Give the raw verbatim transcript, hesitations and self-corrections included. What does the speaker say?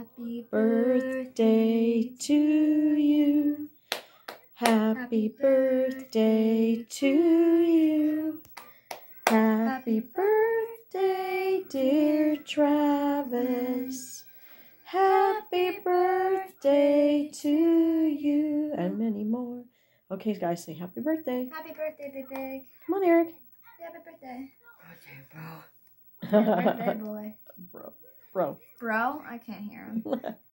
Happy birthday to you. Happy birthday to you. Happy birthday, dear Travis. Happy birthday to you. And many more. Okay, guys, say happy birthday. Happy birthday, Big Big. Come on, Eric. Happy birthday. Happy Happy birthday, boy. Bro. Bro. Bro? I can't hear him.